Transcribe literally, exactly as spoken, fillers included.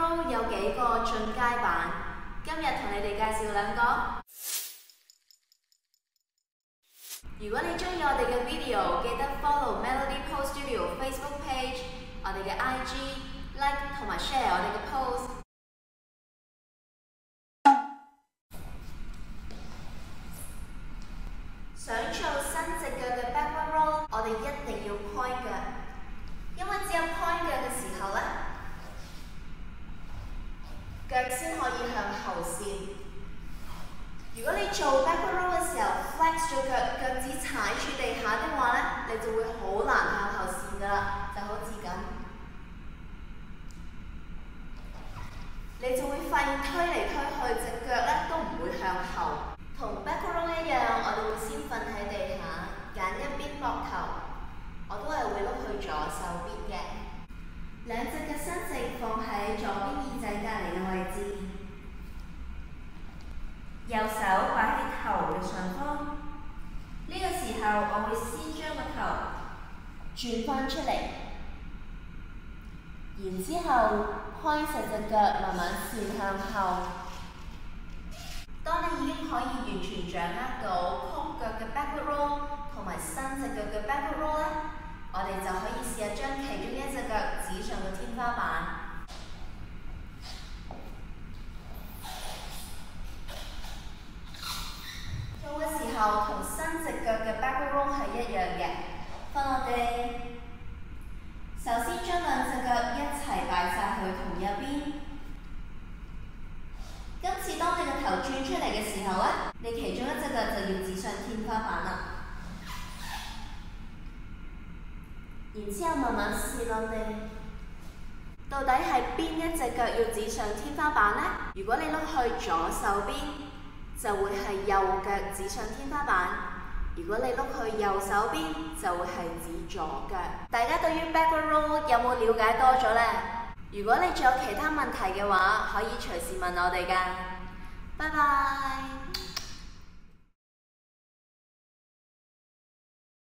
roll 有幾個進階版，今日同你哋介紹兩個。如果你中意我哋嘅 video， 記得 follow Melody Pose Studio Facebook page， 我哋嘅 I G、like 同埋 share 我哋嘅 post。想做伸直腳嘅 backward roll， 我哋一定要 point 腳，因為只有 point 腳嘅時候咧，腳先可以向後線。如果你做 backward roll 嘅時候 flex 咗腳，腳趾踩住地下的話咧，你就會好難向後線噶啦，就好似咁，你就會發現推嚟推去，隻腳咧都唔會向後。同 backward roll 一樣，我哋會先瞓喺地下，揀一邊膊頭，我都係會碌去左手邊嘅。兩隻腳伸直放喺左邊耳仔隔離嘅位置，右手擺喺頭嘅上方。呢、這個時候，我會先將個頭轉翻出嚟，然之後開實隻腳，慢慢線向後。當你已經可以完全掌握到曲腳嘅 backward roll 同埋伸直腳嘅 backward roll 咧，我哋就可以試下將其中一隻腳指上個天花板。做嘅時候同伸直腳嘅 backward roll 係一樣嘅，分我哋首先將兩隻腳一齊擺晒去同一邊。今次當你個頭轉出嚟嘅時候咧，你其中一隻腳就要指向天花板啦。然之後慢慢試落地，到底係邊一隻腳要指上天花板呢？如果你碌去左手邊，就會係右腳指上天花板；如果你碌去右手邊，就會係指左腳。大家對於 backward roll 有冇了解多咗呢？如果你仲有其他問題嘅話，可以隨時問我哋㗎。拜拜。